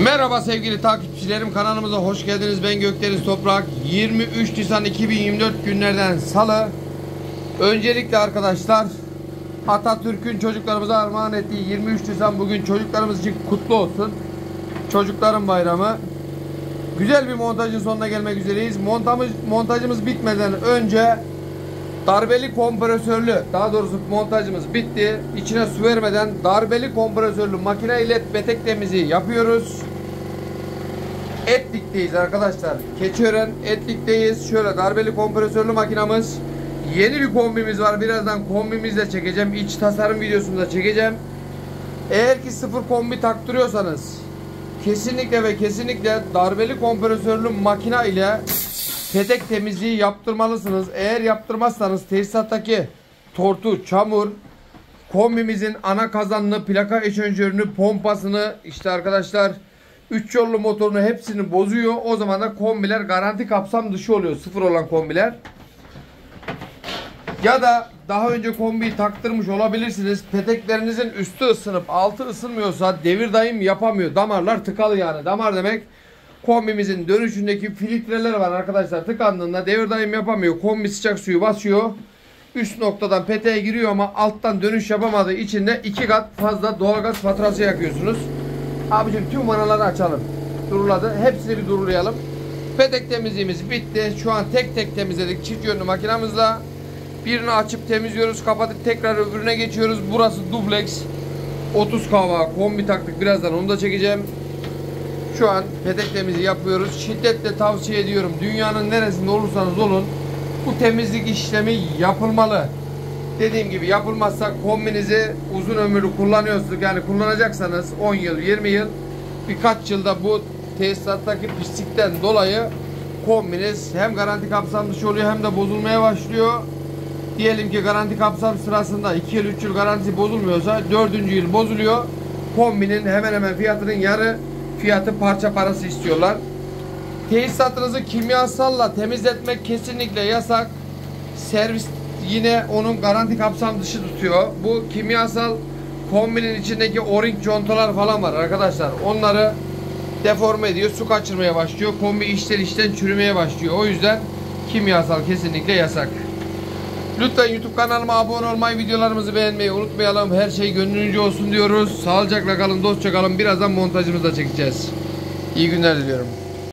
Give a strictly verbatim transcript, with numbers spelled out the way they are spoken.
Merhaba sevgili takipçilerim, kanalımıza hoş geldiniz. Ben Gökdeniz Toprak. yirmi üç Nisan iki bin yirmi dört günlerden Salı. Öncelikle arkadaşlar, Atatürk'ün çocuklarımıza armağan ettiği yirmi üç Nisan bugün çocuklarımız için kutlu olsun. Çocukların bayramı. Güzel bir montajın sonuna gelmek üzereyiz. Montajımız, montajımız bitmeden önce darbeli kompresörlü, daha doğrusu montajımız bitti. İçine su vermeden darbeli kompresörlü makine ile petek temizliği yapıyoruz. Etlik'teyiz arkadaşlar. Keçiören Etlik'teyiz. Şöyle darbeli kompresörlü makinamız. Yeni bir kombimiz var. Birazdan kombimizle çekeceğim. İç tasarım videosunu da çekeceğim. Eğer ki sıfır kombi taktırıyorsanız kesinlikle ve kesinlikle darbeli kompresörlü makina ile petek temizliği yaptırmalısınız. Eğer yaptırmazsanız tesisattaki tortu, çamur, kombimizin ana kazanını, plaka eşanjörünü, pompasını, işte arkadaşlar üç yollu motorunu hepsini bozuyor. O zaman da kombiler garanti kapsam dışı oluyor, sıfır olan kombiler. Ya da daha önce kombiyi taktırmış olabilirsiniz. Peteklerinizin üstü ısınıp altı ısınmıyorsa devir daim yapamıyor. Damarlar tıkalı yani. Damar demek kombimizin dönüşündeki filtreler var arkadaşlar. Tıkandığında devir daim yapamıyor. Kombi sıcak suyu basıyor. Üst noktadan peteğe giriyor ama alttan dönüş yapamadığı için de iki kat fazla doğalgaz faturası yakıyorsunuz. Abicim tüm vanaları açalım. Duruladı. Hepsini bir durulayalım. Petek temizliğimiz bitti. Şu an tek tek temizledik çift yönlü makinamızla. Birini açıp temizliyoruz. Kapatıp tekrar öbürüne geçiyoruz. Burası dubleks. otuz kava kombi taktık. Birazdan onu da çekeceğim. Şu an petek temizliği yapıyoruz. Şiddetle tavsiye ediyorum. Dünyanın neresinde olursanız olun bu temizlik işlemi yapılmalı. Dediğim gibi yapılmazsa kombinizi uzun ömürlü kullanıyorsunuz. Yani kullanacaksanız on yıl, yirmi yıl, birkaç yılda bu tesisattaki pislikten dolayı kombiniz hem garanti kapsam dışı oluyor hem de bozulmaya başlıyor. Diyelim ki garanti kapsam sırasında iki yıl, üç yıl garantisi bozulmuyorsa dördüncü yıl bozuluyor. Kombinin hemen hemen fiyatının yarı fiyatı parça parası istiyorlar. Tesisatınızı kimyasalla temizletmek kesinlikle yasak. Servis yine onun garanti kapsam dışı tutuyor. Bu kimyasal kombinin içindeki o-ring contalar falan var arkadaşlar. Onları deforme ediyor, su kaçırmaya başlıyor. Kombi içten içten çürümeye başlıyor. O yüzden kimyasal kesinlikle yasak. Lütfen YouTube kanalıma abone olmayı, videolarımızı beğenmeyi unutmayalım. Her şey gönlünüzce olsun diyoruz. Sağlıcakla kalın, dostça kalın. Birazdan montajımızı da çekeceğiz. İyi günler diliyorum.